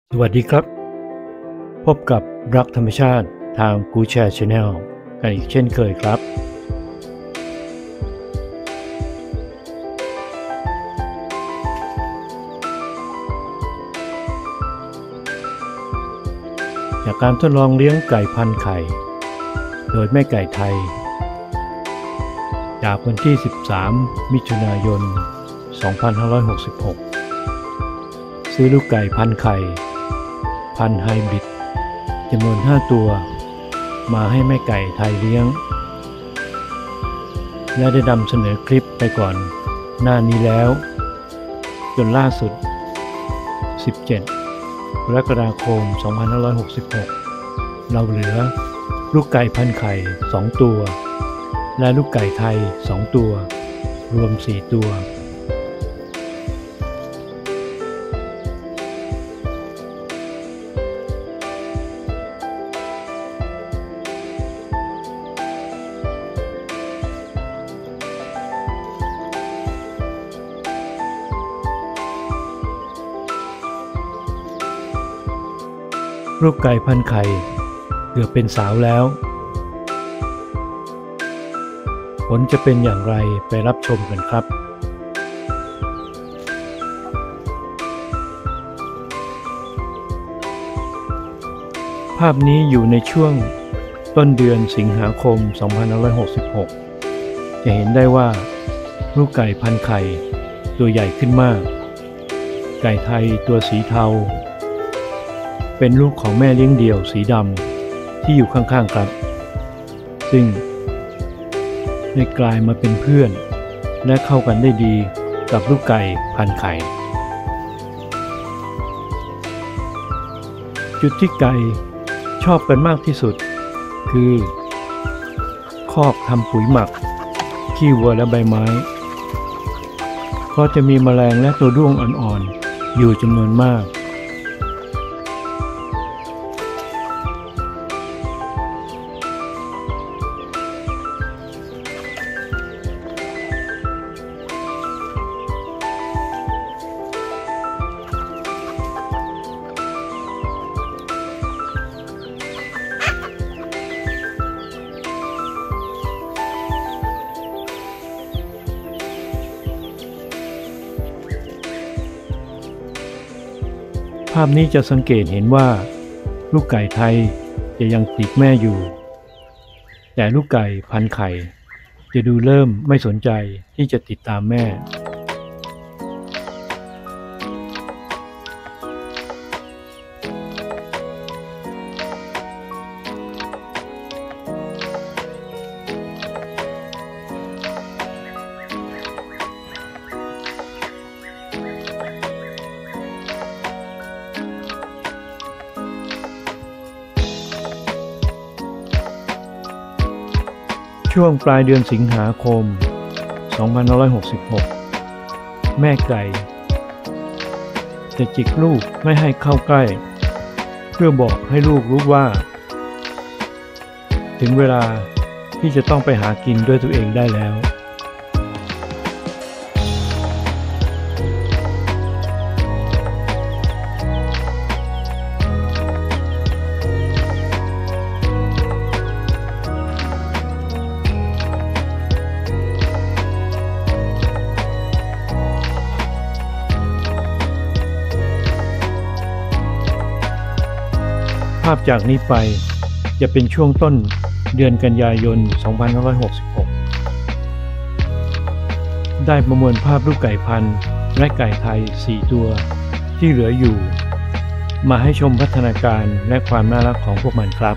สวัสดีครับพบกับรักธรรมชาติทางกูแชร์ชาแนลกันอีกเช่นเคยครับจากการทดลองเลี้ยงไก่พันไข่โดยแม่ไก่ไทยจากวันที่ 13 มิถุนายน 2566 ซื้อลูกไก่พันไข่พันไฮบริดจำนวน 5 ตัวมาให้แม่ไก่ไทยเลี้ยงและได้นำเสนอคลิปไปก่อนหน้านี้แล้วจนล่าสุด 17 กรกฎาคม 2566 เราเหลือลูกไก่พันไข่ 2 ตัวและลูกไก่ไทย 2 ตัวรวม 4 ตัวลูกไก่พันไข่เกือบเป็นสาวแล้วผลจะเป็นอย่างไรไปรับชมกันครับภาพนี้อยู่ในช่วงต้นเดือนสิงหาคม 2566 จะเห็นได้ว่าลูกไก่พันไข่ตัวใหญ่ขึ้นมากไก่ไทยตัวสีเทาเป็นลูกของแม่เลี้ยงเดี่ยวสีดำที่อยู่ข้างๆครับซึ่งได้กลายมาเป็นเพื่อนและเข้ากันได้ดีกับลูกไก่พันไข่จุดที่ไก่ชอบกันมากที่สุดคือคอกทำปุ๋ยหมักขี้วัวและใบไม้เพราะจะมีแมลงและตัวด้วงอ่อนๆอยู่จำนวนมากภาพนี้จะสังเกตเห็นว่าลูกไก่ไทยจะยังติดแม่อยู่แต่ลูกไก่พันไข่จะดูเริ่มไม่สนใจที่จะติดตามแม่ช่วงปลายเดือนสิงหาคม 2566 แม่ไก่จะจิกลูกไม่ให้เข้าใกล้เพื่อบอกให้ลูกรู้ว่าถึงเวลาที่จะต้องไปหากินด้วยตัวเองได้แล้วภาพจากนี้ไปจะเป็นช่วงต้นเดือนกันยายน 2566 ได้ประมวลภาพลูกไก่พันธุ์และไก่ไทย 4 ตัวที่เหลืออยู่มาให้ชมพัฒนาการและความน่ารักของพวกมันครับ